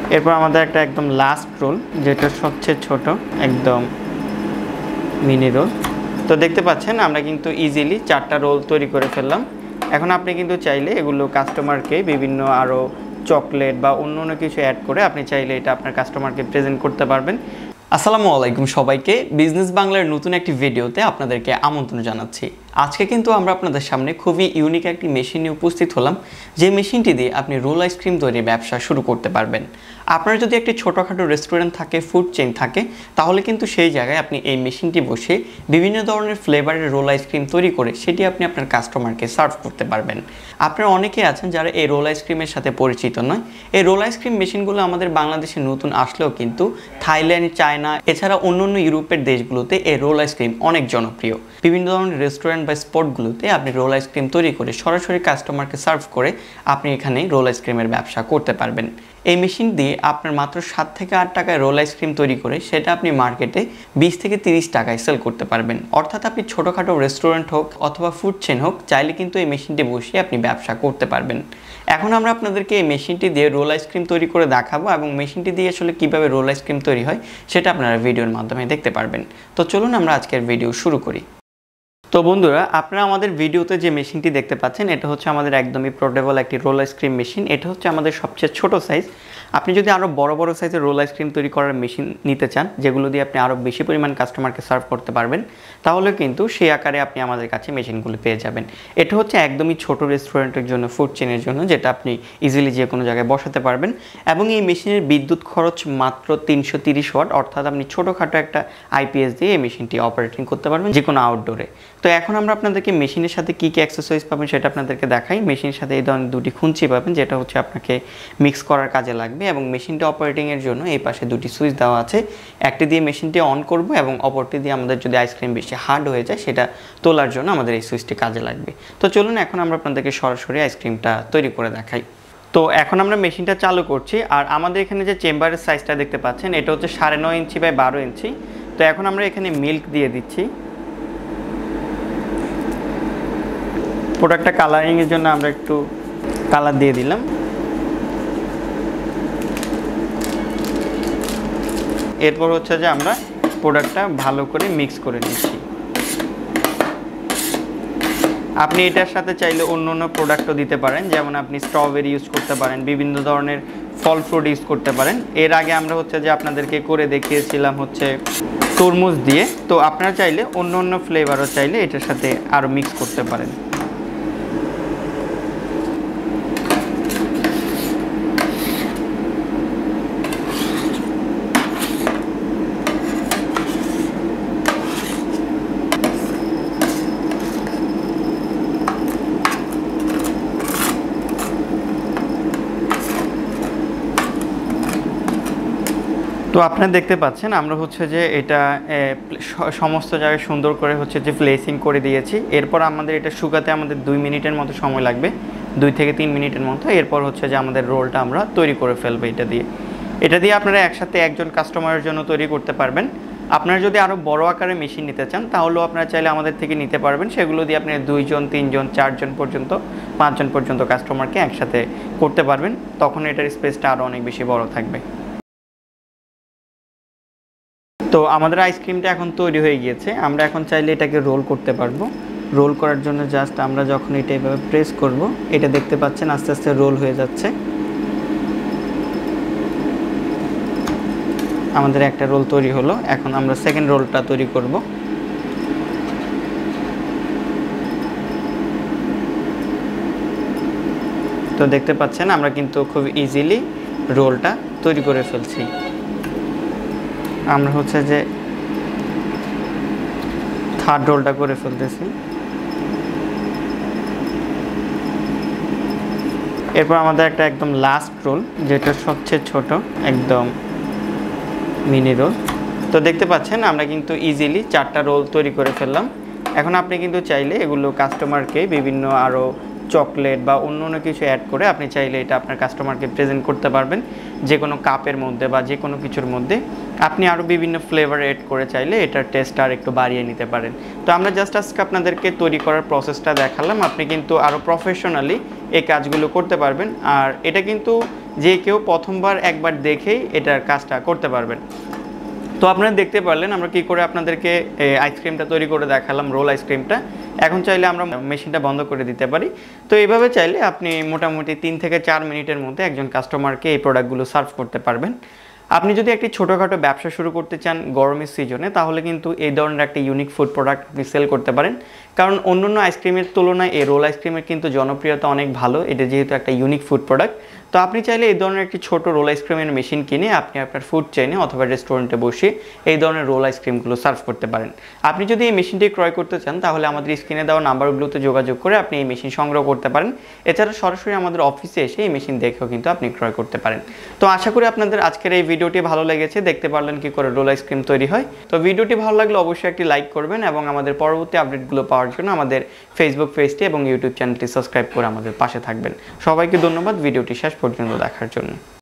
এরপর আমাদের একটা একদম লাস্ট রোল, যেটা সবচেয়ে ছোট, একদম মিনি রোল। তো দেখতে পাচ্ছেন আমরা কিন্তু ইজিলি 4টা রোল তৈরি করে ফেললাম। এখন আপনি কিন্তু চাইলে এগুলো কাস্টমারকে বিভিন্ন আরও চকলেট বা অন্য কিছু অ্যাড করে আপনি চাইলে এটা আপনার কাস্টমারকে প্রেজেন্ট করতে পারবেন। আসসালামু আলাইকুম সবাইকে, বিজনেস বাংলার নতুন একটি ভিডিওতে আপনাদেরকে আমন্ত্রণ জানাচ্ছি। আজকে কিন্তু আমরা আপনাদের সামনে খুবই ইউনিক একটি মেশিন নিয়ে উপস্থিত হলাম, যে মেশিনটি দিয়ে আপনি রোল আইসক্রিম তৈরির ব্যবসা শুরু করতে পারবেন। আপনার যদি একটি ছোটোখাটো রেস্টুরেন্ট থাকে, ফুড চেইন থাকে, তাহলে কিন্তু সেই জায়গায় আপনি এই মেশিনটি বসে বিভিন্ন ধরনের ফ্লেভারের রোল আইসক্রিম তৈরি করে সেটি আপনি আপনার কাস্টমারকে সার্ভ করতে পারবেন। আপনারা অনেকেই আছেন যারা এই রোল আইসক্রিমের সাথে পরিচিত নয়। এই রোল আইসক্রিম মেশিনগুলো আমাদের বাংলাদেশে নতুন আসলেও কিন্তু থাইল্যান্ড, চায়না এছাড়া অন্যান্য ইউরোপের দেশগুলোতে এই রোল আইসক্রিম অনেক জনপ্রিয়। বিভিন্ন ধরনের রেস্টুরেন্ট বা স্পটগুলোতে আপনি রোল আইসক্রিম তৈরি করে সরাসরি কাস্টমারকে সার্ভ করে আপনি এখানে রোল আইসক্রিমের ব্যবসা করতে পারবেন। এই মেশিন দিয়ে আপনার মাত্র 7 থেকে 8 টাকায় রোল আইসক্রিম তৈরি করে সেটা আপনি মার্কেটে 20 থেকে 30 টাকায় সেল করতে পারবেন। অর্থাৎ আপনি ছোটোখাটো রেস্টুরেন্ট হোক অথবা ফুড চেন হোক, চাইলে কিন্তু এই মেশিনটি বসিয়ে আপনি ব্যবসা করতে পারবেন। এখন আমরা আপনাদেরকে এই মেশিনটি দিয়ে রোল আইসক্রিম তৈরি করে দেখাবো এবং মেশিনটি দিয়ে আসলে কীভাবে রোল আইসক্রিম তৈরি হয় সেটা আপনারা ভিডিওর মাধ্যমে দেখতে পারবেন। তো চলুন আমরা আজকের ভিডিও শুরু করি। তো বন্ধুরা, আপনারা আমাদের ভিডিওতে যে মেশিনটি দেখতে পাচ্ছেন এটা হচ্ছে আমাদের একদমই পোর্টেবল একটি রোল আইসক্রিম মেশিন। এটা হচ্ছে আমাদের সবচেয়ে ছোট সাইজ। আপনি যদি আরও বড় বড় সাইজের রোল আইসক্রিম তৈরি করার মেশিন নিতে চান, যেগুলো দিয়ে আপনি আরও বেশি পরিমাণ কাস্টমারকে সার্ভ করতে পারবেন, তাহলে কিন্তু সেই আকারে আপনি আমাদের কাছে মেশিনগুলো পেয়ে যাবেন। এটা হচ্ছে একদমই ছোট রেস্টুরেন্টের জন্য, ফুড চেনের জন্য, যেটা আপনি ইজিলি যে কোনো জায়গায় বসাতে পারবেন। এবং এই মেশিনের বিদ্যুৎ খরচ মাত্র 330 ওয়াট, অর্থাৎ আপনি ছোটোখাটো একটা আইপিএস দিয়ে এই মেশিনটি অপারেটিং করতে পারবেন যে কোনো আউটডোরে। তো এখন আমরা আপনাদেরকে মেশিনের সাথে কী কী অ্যাক্সেসরিজ পাবেন সেটা আপনাদেরকে দেখাই। মেশিনের সাথে এই ধরনের দুটি খুঞ্চি পাবেন, যেটা হচ্ছে আপনাকে মিক্স করার কাজে লাগবে, এবং মেশিনটি অপারেটিংয়ের জন্য এই পাশে দুটি সুইচ দেওয়া আছে। একটি দিয়ে মেশিনটি অন করব এবং অপরটি দিয়ে আমাদের যদি আইসক্রিম বেশি হার্ড হয়ে যায় সেটা তোলার জন্য আমাদের এই সুইচটি কাজে লাগবে। তো চলুন এখন আমরা আপনাদেরকে সরাসরি আইসক্রিমটা তৈরি করে দেখাই। তো এখন আমরা মেশিনটা চালু করছি। আর আমাদের এখানে যে চেম্বারের সাইজটা দেখতে পাচ্ছেন এটা হচ্ছে 9.5 ইঞ্চি বাই 12 ইঞ্চি। তো এখন আমরা এখানে মিল্ক দিয়ে দিচ্ছি। প্রোডাক্টটা কালারিংয়ের জন্য আমরা একটু কালার দিয়ে দিলাম। এরপর হচ্ছে যে আমরা প্রোডাক্টটা ভালো করে মিক্স করে নিচ্ছি। আপনি এটার সাথে চাইলে অন্য প্রোডাক্টও দিতে পারেন, যেমন আপনি স্ট্রবেরি ইউজ করতে পারেন, বিভিন্ন ধরনের ফল ফ্রুট ইউজ করতে পারেন। এর আগে আমরা হচ্ছে যে আপনাদেরকে করে দেখিয়েছিলাম হচ্ছে তরমুজ দিয়ে। তো আপনারা চাইলে অন্য ফ্লেভারও চাইলে এটার সাথে আরও মিক্স করতে পারেন। তো আপনারা দেখতে পাচ্ছেন আমরা হচ্ছে যে এটা সমস্ত জায়গায় সুন্দর করে হচ্ছে যে প্লেসিং করে দিয়েছি। এরপর আমাদের এটা শুকাতে আমাদের 2 মিনিটের মতো সময় লাগবে, 2 থেকে 3 মিনিটের মতো। এরপর হচ্ছে যে আমাদের রোলটা আমরা তৈরি করে ফেলবো এটা দিয়ে আপনারা একসাথে একজন কাস্টমারের জন্য তৈরি করতে পারবেন। আপনারা যদি আরও বড় আকারে মেশিন নিতে চান তাহলেও আপনারা চাইলে আমাদের থেকে নিতে পারবেন। সেগুলো দিয়ে আপনি 2 জন, 3 জন, 4 জন পর্যন্ত, 5 জন পর্যন্ত কাস্টমারকে একসাথে করতে পারবেন। তখন এটার স্পেসটা আরও অনেক বেশি বড় থাকবে। তো আমাদের আইসক্রিমটা এখন তৈরি হয়ে গিয়েছে। আমরা এখন চাইলে এটাকে রোল করতে পারবো। রোল করার জন্য জাস্ট আমরা যখন এটা এভাবে প্রেস করব, এটা দেখতে পাচ্ছেন আস্তে আস্তে রোল হয়ে যাচ্ছে। আমাদের একটা রোল তৈরি হলো। এখন আমরা সেকেন্ড রোলটা তৈরি করব। তো দেখতে পাচ্ছেন আমরা কিন্তু খুব ইজিলি রোলটা তৈরি করে ফেলছি। আমরা হচ্ছে যে থার্ড রোলটা করে ফেলতেছি। এরপর আমাদের একটা একদম লাস্ট রোল, যেটা সবচেয়ে ছোট, একদম মিনি রোল। তো দেখতে পাচ্ছেন আমরা কিন্তু ইজিলি 4টা রোল তৈরি করে ফেললাম। এখন আপনি কিন্তু চাইলে এগুলো কাস্টমারকে বিভিন্ন আরও চকলেট বা অন্য কিছু অ্যাড করে আপনি চাইলে এটা আপনার কাস্টমারকে প্রেজেন্ট করতে পারবেন যে কোনো কাপের মধ্যে বা যে কোনো কিছুর মধ্যে। আপনি আরও বিভিন্ন ফ্লেভার অ্যাড করে চাইলে এটার টেস্ট আর একটু বাড়িয়ে নিতে পারেন। তো আমরা জাস্ট আজকে আপনাদেরকে তৈরি করার প্রসেসটা দেখালাম, আপনি কিন্তু আরও প্রফেশনালি এই কাজগুলো করতে পারবেন। আর এটা কিন্তু যে কেউ প্রথমবার একবার দেখেই এটার কাজটা করতে পারবেন। তো আপনারা দেখতে পারলেন আমরা কি করে আপনাদেরকে আইসক্রিমটা তৈরি করে দেখালাম, রোল আইসক্রিমটা। এখন চাইলে আমরা মেশিনটা বন্ধ করে দিতে পারি। তো এইভাবে চাইলে আপনি মোটামুটি 3 থেকে 4 মিনিটের মধ্যে একজন কাস্টমারকে এই প্রোডাক্টগুলো সার্ভ করতে পারবেন। আপনি যদি একটি ছোটোখাটো ব্যবসা শুরু করতে চান গরমের সিজনে, তাহলে কিন্তু এই ধরনের একটা ইউনিক ফুড প্রোডাক্ট আপনি সেল করতে পারেন। কারণ অন্যান্য আইসক্রিমের তুলনায় এই রোল আইসক্রিমের কিন্তু জনপ্রিয়তা অনেক ভালো, এটা যেহেতু একটা ইউনিক ফুড প্রোডাক্ট। তো আপনি চাইলে এই ধরনের একটি ছোট রোল আইসক্রিমের মেশিন কিনে আপনি আপনার ফুড চেইনে অথবা রেস্টুরেন্টে বসে এই ধরনের রোল আইসক্রিমগুলো সার্ভ করতে পারেন। আপনি যদি এই মেশিনটি ক্রয় করতে চান তাহলে আমাদের স্ক্রিনে দেওয়া নাম্বারগুলোতে যোগাযোগ করে আপনি এই মেশিন সংগ্রহ করতে পারেন। এছাড়া সরাসরি আমাদের অফিসে এসে এই মেশিন দেখেও কিন্তু আপনি ক্রয় করতে পারেন। তো আশা করি আপনাদের আজকের এই ভিডিওটি ভালো লেগেছে, দেখতে পারলেন কি করে রোল আইসক্রিম তৈরি হয়। তো ভিডিওটি ভালো লাগলে অবশ্যই একটি লাইক করবেন এবং আমাদের পরবর্তী আপডেটগুলো পাওয়ার জন্য আমাদের ফেসবুক পেজটি এবং ইউটিউব চ্যানেলটি সাবস্ক্রাইব করে আমাদের পাশে থাকবেন। সবাইকে ধন্যবাদ ভিডিওটি শেষ পর্যন্ত দেখার জন্য।